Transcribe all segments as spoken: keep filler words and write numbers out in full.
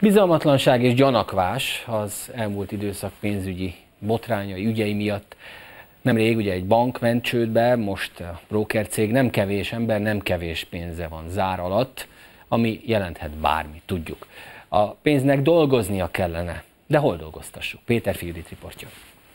Bizalmatlanság és gyanakvás az elmúlt időszak pénzügyi botrányai, ügyei miatt. Nemrég ugye egy bank ment csődbe, most a brókercég, nem kevés ember, nem kevés pénze van zár alatt, ami jelenthet bármit, tudjuk. A pénznek dolgoznia kellene, de hol dolgoztassuk? Péter Fiudit riportja.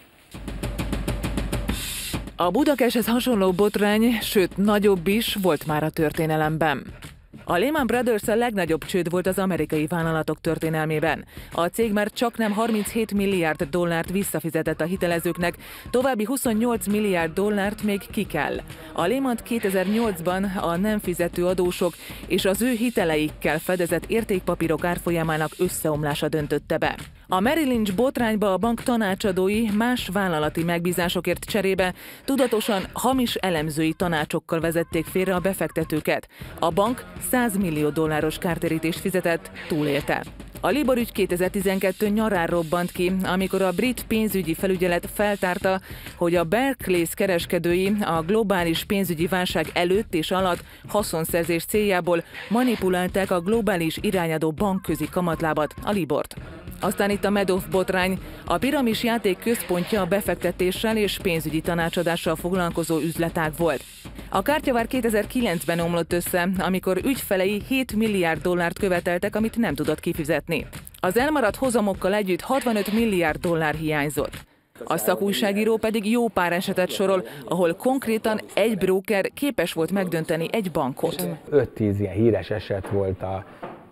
A Budakeshez hasonló botrány, sőt nagyobb is volt már a történelemben. A Lehman Brothers a legnagyobb csőd volt az amerikai vállalatok történelmében. A cég már csaknem harminchét milliárd dollárt visszafizetett a hitelezőknek, további huszonnyolc milliárd dollárt még ki kell. A Lehmant kétezer-nyolcban a nem fizető adósok és az ő hiteleikkel fedezett értékpapírok árfolyamának összeomlása döntötte be. A Merrill Lynch botrányba a bank tanácsadói más vállalati megbízásokért cserébe tudatosan hamis elemzői tanácsokkal vezették félre a befektetőket. A bank száz millió dolláros kártérítést fizetett, túlélte. A Libor ügy kétezer-tizenkettő nyarán robbant ki, amikor a brit pénzügyi felügyelet feltárta, hogy a Barclays kereskedői a globális pénzügyi válság előtt és alatt haszonszerzés céljából manipulálták a globális irányadó bankközi kamatlábat, a Libort. Aztán itt a Madoff botrány, a piramis játék központja a befektetéssel és pénzügyi tanácsadással foglalkozó üzletág volt. A kártyavár kétezer-kilencben omlott össze, amikor ügyfelei hét milliárd dollárt követeltek, amit nem tudott kifizetni. Az elmaradt hozamokkal együtt hatvanöt milliárd dollár hiányzott. A szakújságíró pedig jó pár esetet sorol, ahol konkrétan egy bróker képes volt megdönteni egy bankot. öt-tíz ilyen híres eset volt, a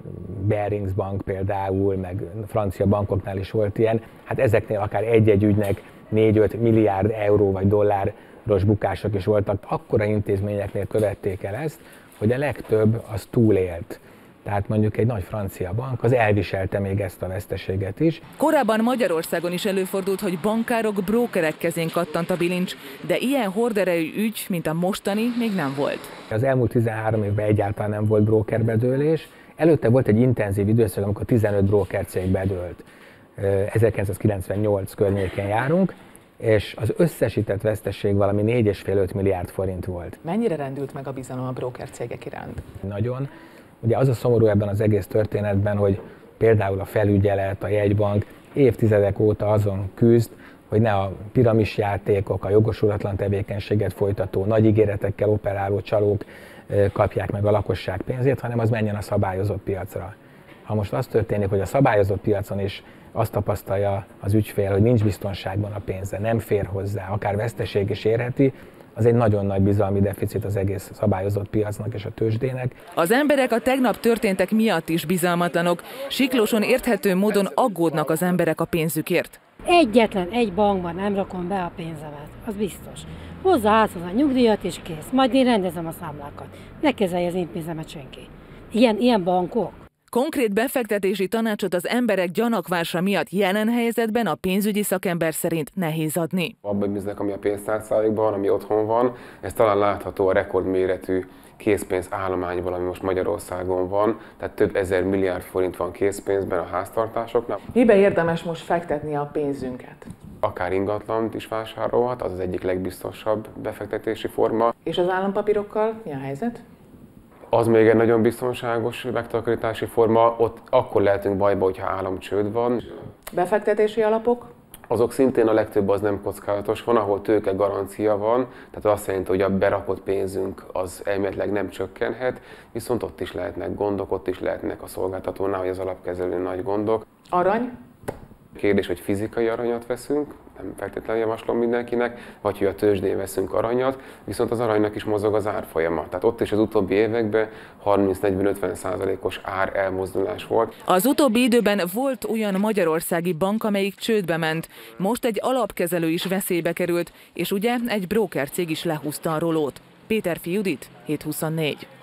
Barings Bank például, meg francia bankoknál is volt ilyen. Hát ezeknél akár egy-egy ügynek négy-öt milliárd euró vagy dolláros bukások is voltak. Akkora intézményeknél követték el ezt, hogy a legtöbb az túlélt. Tehát mondjuk egy nagy francia bank, az elviselte még ezt a veszteséget is. Korábban Magyarországon is előfordult, hogy bankárok, brókerek kezén kattant a bilincs, de ilyen horderejű ügy, mint a mostani, még nem volt. Az elmúlt tizenhárom évben egyáltalán nem volt brókerbedőlés. Előtte volt egy intenzív időszak, amikor tizenöt brókercég bedőlt. ezerkilencszázkilencvennyolc környéken járunk, és az összesített veszteség valami négy egész öt milliárd forint volt. Mennyire rendült meg a bizalom a brókercégek iránt? Nagyon. Ugye az a szomorú ebben az egész történetben, hogy például a felügyelet, a jegybank évtizedek óta azon küzd, hogy ne a piramisjátékok, a jogosulatlan tevékenységet folytató, nagy ígéretekkel operáló csalók kapják meg a lakosság pénzét, hanem az menjen a szabályozott piacra. Ha most az történik, hogy a szabályozott piacon is azt tapasztalja az ügyfél, hogy nincs biztonságban a pénze, nem fér hozzá, akár veszteség is érheti, az egy nagyon nagy bizalmi deficit az egész szabályozott piacnak és a tőzsdének. Az emberek a tegnap történtek miatt is bizalmatlanok, Siklóson érthető módon aggódnak az emberek a pénzükért. Egyetlen egy bankban nem rakom be a pénzemet, az biztos. Hozzáállsz a nyugdíjat és kész, majd én rendezem a számlákat. Ne kezelje az én pénzemet senki. Ilyen, ilyen bankok. Konkrét befektetési tanácsot az emberek gyanakvása miatt jelen helyzetben a pénzügyi szakember szerint nehéz adni. Abban bíznak, ami a pénztárcájukban, ami otthon van, ez talán látható a rekordméretű készpénz állományból, ami most Magyarországon van, tehát több ezer milliárd forint van készpénzben a háztartásoknak. Mibe érdemes most fektetni a pénzünket? Akár ingatlant is vásárolhat, az az egyik legbiztosabb befektetési forma. És az állampapírokkal mi a helyzet? Az még egy nagyon biztonságos megtakarítási forma, ott akkor lehetünk bajba, hogyha államcsőd van. Befektetési alapok? Azok szintén a legtöbb az nem kockázatos, van, ahol tőke garancia van, tehát azt jelenti, hogy a berakott pénzünk az elméletileg nem csökkenhet, viszont ott is lehetnek gondok, ott is lehetnek a szolgáltatónál, vagy az alapkezelő nagy gondok. Arany? Kérdés, hogy fizikai aranyat veszünk, nem feltétlenül javaslom mindenkinek, vagy hogy a tőzsdén veszünk aranyat, viszont az aranynak is mozog az árfolyama. Tehát ott is az utóbbi években harminc-negyven-ötven százalékos ár elmozdulás volt. Az utóbbi időben volt olyan magyarországi bank, amelyik csődbe ment. Most egy alapkezelő is veszélybe került, és ugye egy brókercég is lehúzta a rolót. Péter Fiudit, hét huszonnégy.